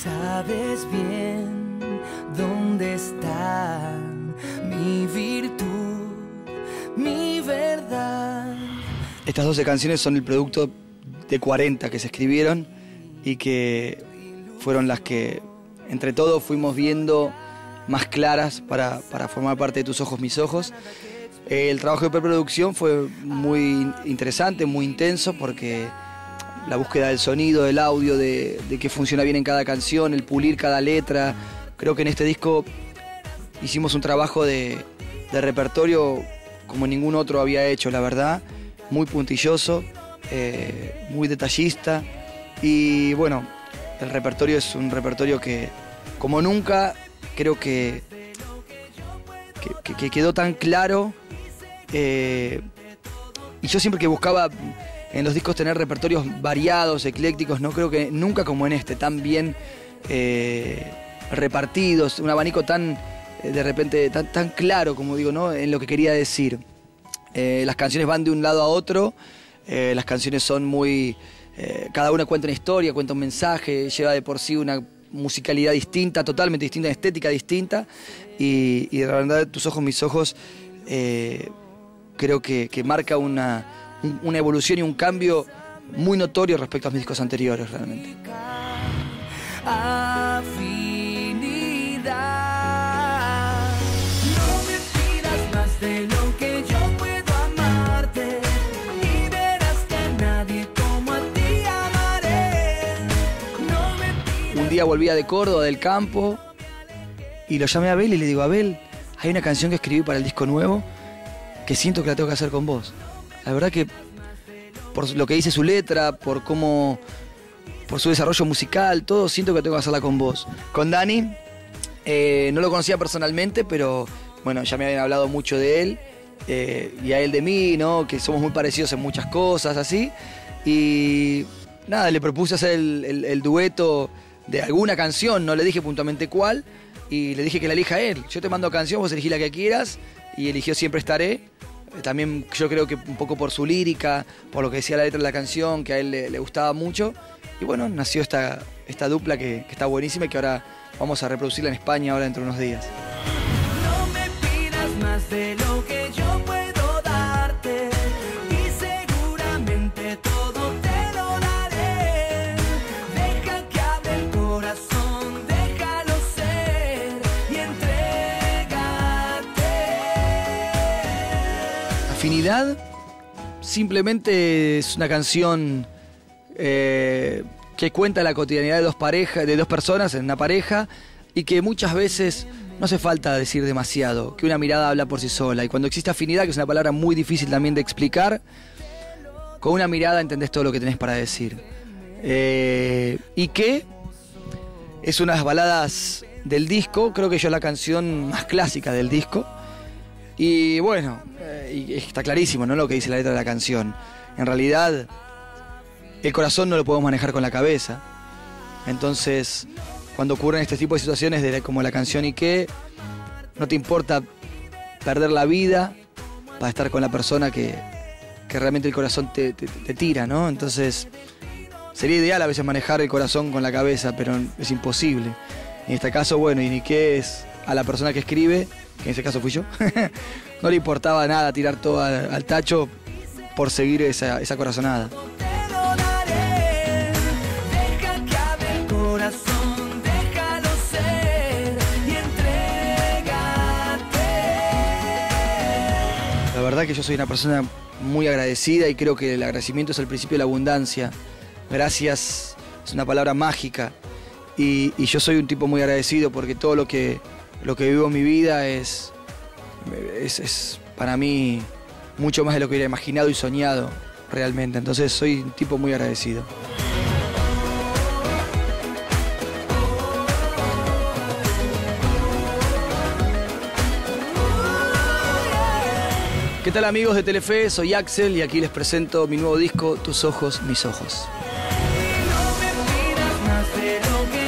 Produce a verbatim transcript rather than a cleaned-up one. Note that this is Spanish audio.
sabes bien dónde está mi virtud, mi verdad. Estas doce canciones son el producto de cuarenta que se escribieron y que fueron las que entre todos fuimos viendo más claras para, para formar parte de Tus Ojos, Mis Ojos. El trabajo de preproducción fue muy interesante, muy intenso, porque la búsqueda del sonido, del audio, de, de que funciona bien en cada canción, el pulir cada letra. Creo que en este disco hicimos un trabajo de, de repertorio como ningún otro había hecho, la verdad. Muy puntilloso, eh, muy detallista. Y bueno, el repertorio es un repertorio que, como nunca, creo que, que, que quedó tan claro. Eh, y yo siempre que buscaba en los discos tener repertorios variados, eclécticos, no creo que nunca como en este, tan bien eh, repartidos, un abanico tan, eh, de repente, tan, tan claro, como digo, ¿no? En lo que quería decir. Eh, las canciones van de un lado a otro, eh, las canciones son muy... Eh, cada una cuenta una historia, cuenta un mensaje, lleva de por sí una musicalidad distinta, totalmente distinta, estética distinta, y, y de verdad Tus Ojos, Mis Ojos, eh, creo que, que marca una, un, una evolución y un cambio muy notorio respecto a mis discos anteriores, realmente. Afinidad. No me pidas más de lo que yo puedo amarte, y verás que a nadie como a ti amaré. No me pidas... Un día volvía de Córdoba, del campo, y lo llamé a Abel y le digo: Abel, hay una canción que escribí para el disco nuevo que siento que la tengo que hacer con vos. La verdad que por lo que dice su letra, por cómo, por su desarrollo musical, todo, siento que tengo que hacerla con vos. Con Dani, eh, no lo conocía personalmente, pero bueno, ya me habían hablado mucho de él, eh, y a él de mí, ¿no? Que somos muy parecidos en muchas cosas, así. Y nada, le propuse hacer el, el, el dueto de alguna canción, no le dije puntualmente cuál, y le dije que la elija él. Yo te mando canción, vos elegí la que quieras, y eligió Siempre Estaré. También yo creo que un poco por su lírica, por lo que decía la letra de la canción, que a él le, le gustaba mucho. Y bueno, nació esta, esta dupla que, que está buenísima y que ahora vamos a reproducirla en España ahora dentro de unos días. No me pidas más de lo que yo puedo darte, y seguramente todo te lo daré. Deja que hable el corazón, déjalo ser y entrégate. Afinidad simplemente es una canción eh, que cuenta la cotidianidad de dos parejas, de dos personas en una pareja, y que muchas veces no hace falta decir demasiado, que una mirada habla por sí sola. Y cuando existe afinidad, que es una palabra muy difícil también de explicar, con una mirada entendés todo lo que tenés para decir. Eh, y que es una de las baladas del disco, creo que yo es la canción más clásica del disco. Y bueno, eh, y está clarísimo, ¿no?, lo que dice la letra de la canción. En realidad, el corazón no lo podemos manejar con la cabeza. Entonces, cuando ocurren este tipo de situaciones, de, como la canción Y qué, no te importa perder la vida para estar con la persona que, que realmente el corazón te, te, te tira, ¿no? Entonces, sería ideal a veces manejar el corazón con la cabeza, pero es imposible. En este caso, bueno, Y qué es a la persona que escribe, que en ese caso fui yo, no le importaba nada tirar todo al, al tacho por seguir esa, esa corazonada. La verdad que yo soy una persona muy agradecida y creo que el agradecimiento es el principio de la abundancia. Gracias es una palabra mágica y, y yo soy un tipo muy agradecido porque todo lo que, lo que vivo en mi vida es, es, es para mí mucho más de lo que hubiera imaginado y soñado realmente. Entonces soy un tipo muy agradecido. ¿Qué tal, amigos de Telefe? Soy Axel y aquí les presento mi nuevo disco, Tus Ojos, Mis Ojos. No me pidas más de lo que